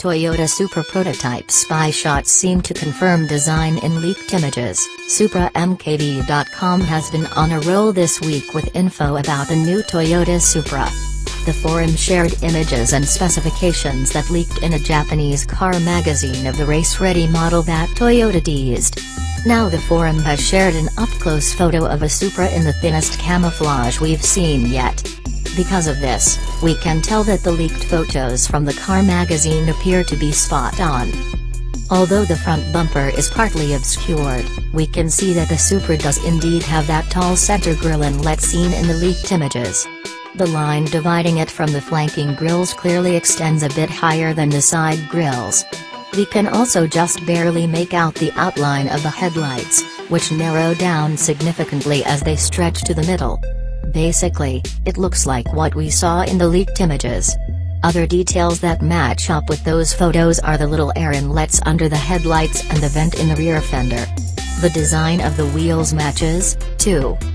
Toyota Supra prototype spy shots seem to confirm design in leaked images. SupraMKD.com has been on a roll this week with info about the new Toyota Supra. The forum shared images and specifications that leaked in a Japanese car magazine of the race-ready model that Toyota teased. Now the forum has shared an up-close photo of a Supra in the thinnest camouflage we've seen yet. Because of this, we can tell that the leaked photos from the car magazine appear to be spot on. Although the front bumper is partly obscured, we can see that the Supra does indeed have that tall center grille inlet seen in the leaked images. The line dividing it from the flanking grilles clearly extends a bit higher than the side grilles. We can also just barely make out the outline of the headlights, which narrow down significantly as they stretch to the middle. Basically, it looks like what we saw in the leaked images. Other details that match up with those photos are the little air inlets under the headlights and the vent in the rear fender. The design of the wheels matches, too.